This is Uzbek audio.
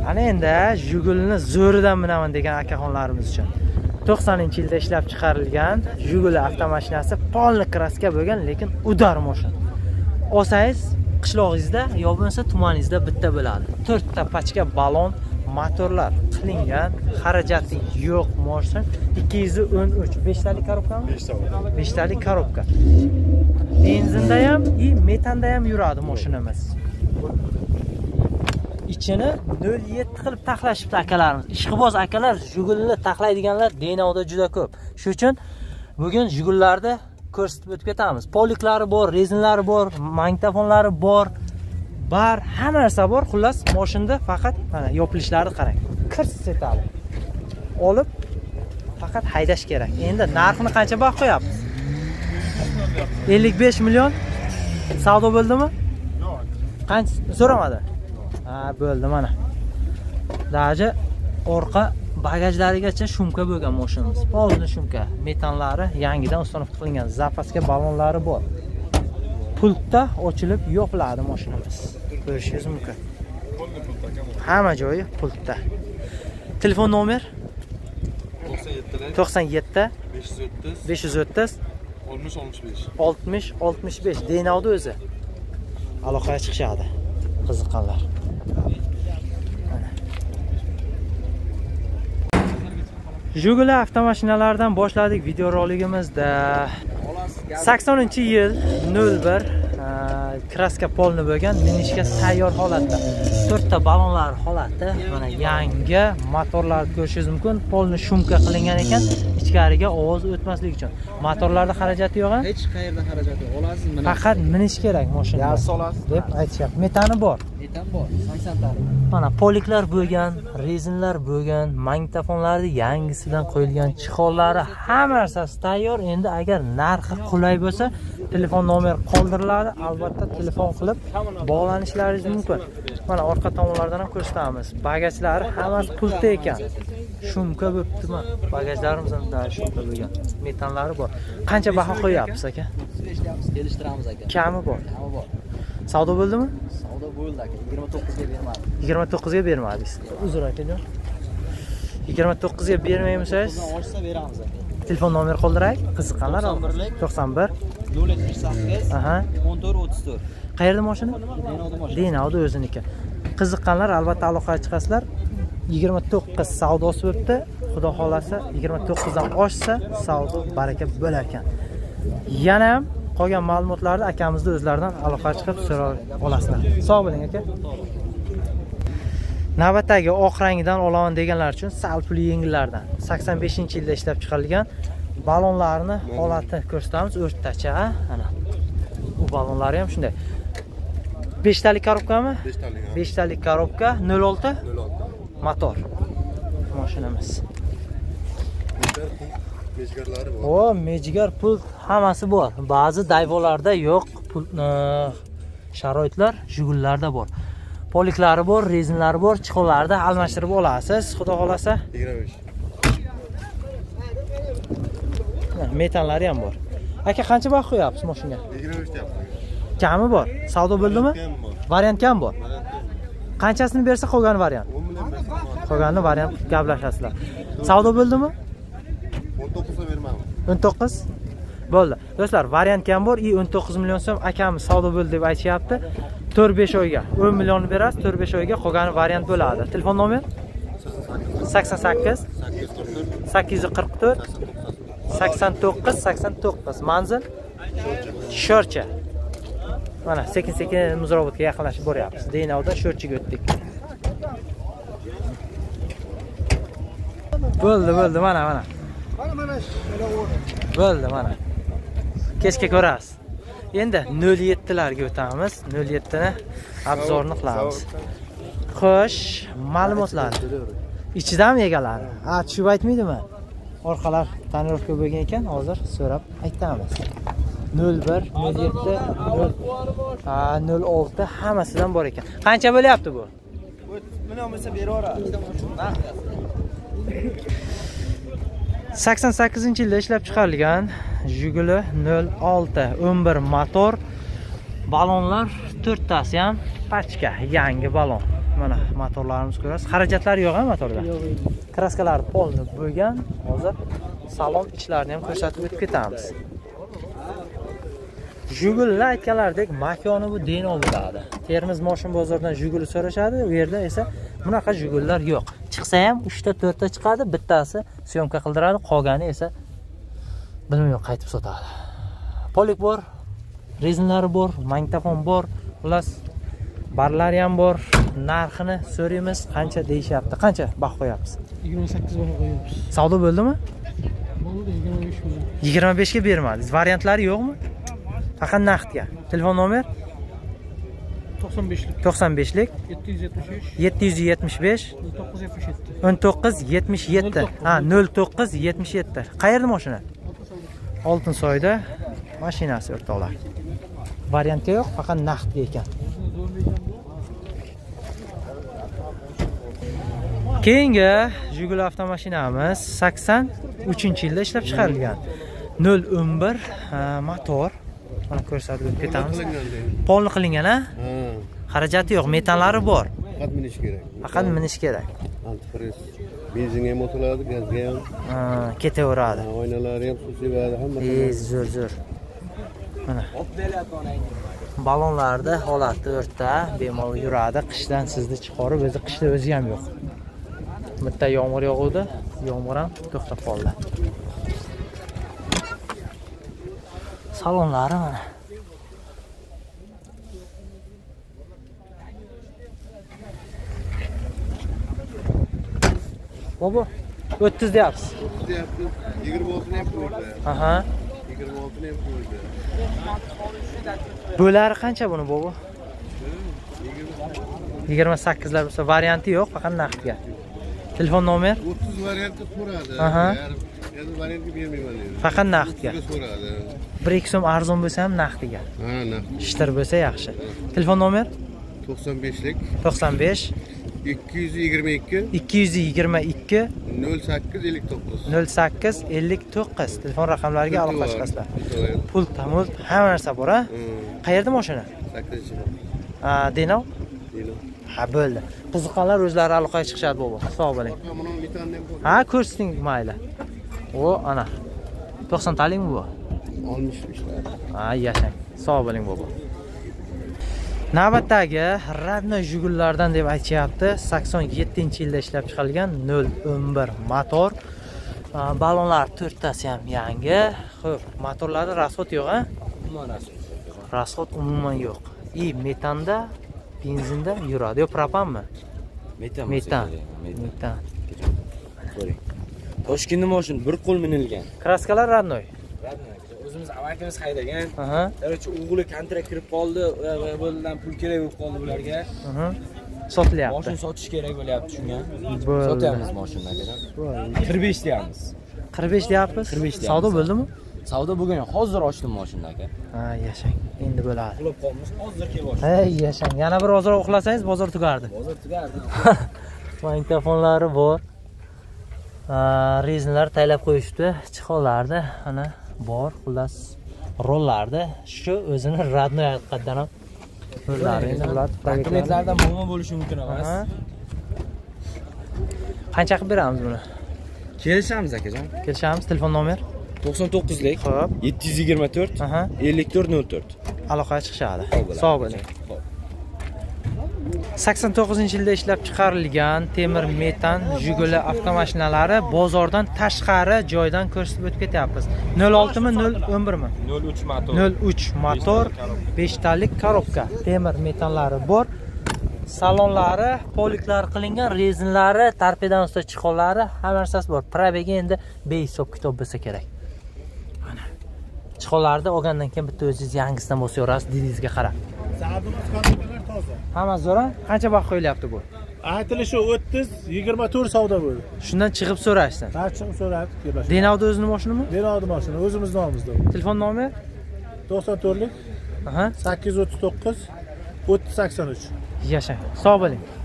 Ana endi Jigulini zo'ridan minaman degan akaxonlarimiz uchun 90-yilda ishlab chiqarilgan Jiguli avtomashinasi polni kraska bo'lgan, lekin udar mashina. Olsangiz qishlog'ingizda yo bo'lmasa tumaningizda bitta bo'ladi. 4 ta pachka balon, motorlar qilingan, xarajati yo'q mashina. 213 5 talik korobkami? 5 talik korobka. Benzinda ham, metanda ham yuradi mashinamiz. İçini 07 qilib taxlashibdi akalarimiz. Ishqiboz akalar Jigulini taxlaydiganlar Denovda juda ko'p. Shuning uchun bugun Jigullarda ko'rsatib o'tib ketamiz. Poliklari bor, rezinlari bor, magnitofonlari bor. Hamma narsa bor. Xullas, mashinada faqat mana yopilishlari qarang. Kirs setadi. Olib faqat haydash kerak. Endi narxini qancha baho qo'yapmiz? 55 million. Savdo bo'ldimi? Yo'q. Qancha so'ramadi? Ha, bo'ldi mana. Daji orqa bagajlarigacha shumka bo'lgan mashinamiz. Polni shumka, metanlari yangidan ustanofta qilingan, zapaska balonlari bor. Pultda ochilib yopiladi mashinamiz. Ko'rishingiz mumkin. Hamma joyi pultda. Telefon nomer 97 530 60 65. Denovda o'zi. Aloqaga chiqishadi. Qiziqqanlar. Jiguli avtomashinalardan boshladik videoroligimizda. 80-yil 01 kraska polni bo'lgan, minishga tayyor holatda. 4 ta balonlar holati, mana yangi motorlarni ko'rishingiz mumkin. Polni shumka qilingan ekan, ichkariga ovoz o'tmasligi uchun. Motorlarda xarajati yo'q-a? Hech qayerda xarajati yo'q. Olasiz, mana. Faqat minish kerak mashina. Yaz olasiz deb aytishyapti. Metani bor. Metan bor, 80 talik. Mana poliklar bo'lgan, rezinlar bo'lgan, magnitofonlarni yangisidan qo'yilgan, chixollari, hamma narsasi tayyor. Endi agar narxi qulay bo'lsa, telefon nomer qoldiriladi. Albatta telefon qilib bog'lanishlaringiz mumkin. Mana orqa tomonlardan ham ko'rsatamiz. Bagajlari hammasi pulta ekan. Shumka bo'ptimi? Bagajlarimiz ham da shumka bo'lgan. Metanlari bor. Qancha baho qo'yapsiz aka? Kelishtiramiz aka. Kami bor. Kami bor. Savdo bo'ldimi? Savdo bo'ldi aka. 29 ga bermadim. 29 ga bermadingiz. Uzr akajon. 29 ga bermaymiz-siz? Olsa beramiz aka. Telefon nomer qoldiray. Qiziqqanlar 91 038 aha 1434. Qayerda mashina? Denovda mashina. Denovda o'ziniki. Qiziqqanlar albatta aloqaga chiqasizlar. 29 savdosi bo'pti. Xudo xolasa 29 dan oshsa savdo baraka bo'lar ekan. Yana ham qolgan ma'lumotlarni akamizni o'zlaridan aloqaga chiqib so'ray olasizlar. Sog' bo'ling aka. Navbatdagi oq rangidan olaman deganlar uchun sal pul yengillardan 85-yilda ishlab chiqarilgan balonlarni holati ko'rsatamiz. O'rtacha, ana. Bu balonlari ham shunday. 5 talik korobkami? 5 talik. 5 talik korobka, 06 motor. Mashinamiz. Mejgarlari bor. O, mejgar pul hammasi bor. Ba'zi dayvolarda yo'q, pul sharoitlar Jigullarda bor. Poliklari bor, rezinlari bor, chixolarni almashtirib olasiz. Xudo xolasa 25. Metanlari ham bor. Aka qancha baho qo'yapsiz mashinaga? 25 deyapman. Kami bor. Savdo bo'ldimi? Variant kam bor. Qanchasini bersa qolgan variant? 10 million bersa. Qolganini variant gaplashasizlar. Savdo bo'ldimi? 19 ga bermayman. 19 bo'ldi. Do'stlar, variant kam bor, 19 million so'm akamiz savdo bo'ldi deb aytishyapti. 4-5 oyga 10 millionni berasiz, 4-5 oyga qolgani variant bo'ladi. Telefon nomer 88 844 89 manzil Sho'rcha. Mana sekin-sekin Muzrobotga yaqinlashib boryapmiz. Denovda Sho'rchiga o'tdik. Bo'ldi, mana. Mana bo'ldi, mana. Kechga ko'rasiz. Endi 07 larga o'tamiz. 07 ni obzorni qilamiz. Xo'sh, ma'lumotlar. Ichidami egalari? Tushib aytmaydimi? Orqalar tonirovka bo'lgan ekan, hozir so'rab aytamiz. 01, 07, 06 hammasidan bor ekan. Qancha bo'lyapti bu? Million bo'lsa beraveradi. 88-yilda ishlab chiqarilgan Jiguli 06 11 motor. Balonlar 4 tasi ham pachka, yangi balon. Mana motorlarimiz ko'rasiz. Xarajatlari yo'q-a motorda? Yo'q. Kraskalari polni bo'lgan. Hozir salon ichlarini ham ko'rsatib o'tib ketamiz. Jiguli aytganlaridek makoni bu Denov bo'ladi. Termiz moshin bozoridan Jiguli so'rashadi, u yerda esa bunaqa Jigulilar yo'q. Chiqsa ham 3 ta 4 ta chiqadi, bittasi syomka qildiradi, qolgani esa bilmayman qaytib sotadi. Polik bor, rezinlari bor, magnitofon bor, xullas barlari ham bor. Narxini so'raymiz, qancha deyishyapti. Qancha baho qo'yapsiz? 28 baho qo'yamiz. Savdo bo'ldimi? Bo'ldi, 25 bo'ldi. 25 ga bermadingiz. Variantlari yo'qmi? Faqat naqdga. Telefon nomer 95lik 95lik 775 775 1977. 1977. Ha, 0977. Qayerda mashina? Oltinsoyda mashinasi o'rtoqlar. Variantga yo'q, faqat naqdga ekan. Keyingi Jiguli avtomashinamiz 83-yilda ishlab chiqarilgan. 011 motor. Mana ko'rsatib ketamiz. Polni qilingan, ha? Xarajati yo'q, metanlari bor. Faqat minish kerak. Faqat minish kerak. Antifriz. Benzinga ham o'tiladi, gazga ham. Ketaveradi. Oynalari ham suv sevadi, hamma. Zo'r. Mana. Balonlarda holati o'rta, bemalol yuradi. Qishdan sizni chiqarib, o'zi qishda o'zi ham yo'q. Bitta yomg'ir yog'uvdi, yomg'ir ham to'xtab qoldi. Salonlari mana. Bobo, 30 deyapsiz. 30 deyapsiz. 26 ham qo'ydi. Aha. 26 ham qo'ydi. Bo'lari qancha buni bobo? 28 lar bo'lsa varianti yo'q, faqat naqdga. Telefon nomer 30 variantda so'radi. Aha. Endi variantga bermayman dedi. faqat naqdga. So'radi. 1-2 so'm arzon bo'lsa ham naqdga. Ha, naqd. Ishtir bo'lsa yaxshi. Telefon nomer 95lik 95 222 222 0859. 0859. Telefon raqamlariga aloqa chiqasizlar. Pul, tamul, hamma narsa bor, ha? Qayerda mashina? 8-chi. Ha, Denov? Denov. Ha, bo'ldi. Qiziqqanlar o'zlari aloqaga chiqishadi bobo. Sog' bo'ling. Ha, ko'rsating mayli. O, ana. 90 talikmi bu? 60'lar. Ha, yashang. Sog' bo'ling bobo. Navbatdagi Radno Jigullardan deb aytishyapti. 87-yilda ishlab chiqarilgan 011 motor. Balonlar 4 tasi ham yangi. Xo'p, motorlarda rasxod yo'q, ha? Umuman rasxod. Rasxod umuman yo'q. Metanda, benzinda yuradi. Yo, propanmi? Metan. Metan. Ko'ring. Toshkentda mashina bir qo'l minilgan. Kraskalar Radnoy. O'zimiz avvalgimiz haydagan. Aha. Короче, o'g'li kontrakt kirib qoldi, bo'ldan pul kerak bo'lib qoldi ularga. Aha. Sotilyapti. Mashina sotish kerak bo'lyapti shunga. Bo'ldi. Sotyapmiz mashinani. 45 deyapmiz. 45 deyapmiz. 45 deyapmiz. Savdo bo'ldimi? Savdo bo'lgan, hozir ochdim mashinani aka. Ha, yashang. Endi bo'ladi. Uxlab qolmiz, hozir kelib ochdim. Hey, yashang. Yana bir ozroq uxlasangiz bozor tugardi. Hozir tugardi. Magnitofonlari bor. Rezinlar taylab qo'yishdi. Chiqonlarda ana bor, xullas rollarda shu o'zini Radnoy haqiqatdan ham o'zlari endi ular Dokumentlardan bo'lma bo'lishi mumkin emas. Qancha qilib beramiz buni? Kelishamiz akajon. Kelishamiz. Telefon nomer 99lik Xo'p. 724 Aha. 5404. Aloqaga chiqishadi. Sog' bo'ling. 89-yilda ishlab chiqarilgan temir metan Jiguli avtomashinalari bozordan tashqari joydan ko'rsatib o'tib ketyapmiz. 06 mi, 011 mi? 03 motor. 03 motor, 5 talik korobka. Temir metanlari bor. Salonlari, poliklar qilingan, rezinlari, torpedan usta chiqonlari, hamma narsasi bor. Probegi endi behisob kitob bo'lsa kerak. Mana. Chiqonlarni olgandan keyin bitta o'zingiz yangisidan bo'lsa yorasiz, didingizga qarab. Hamma zo'r. Qancha vaqt qo'yilyapti bu? Aytilishi 30-24 savdo bo'ldi. Shundan chiqib so'rashsin. Ha, chiqib so'radi. Denovda o'zining mashinami? Denovda mashina, o'zimiz nomimizda. Telefon nomer? 94lik Aha. 839 3083. Yashang. Sog' bo'ling.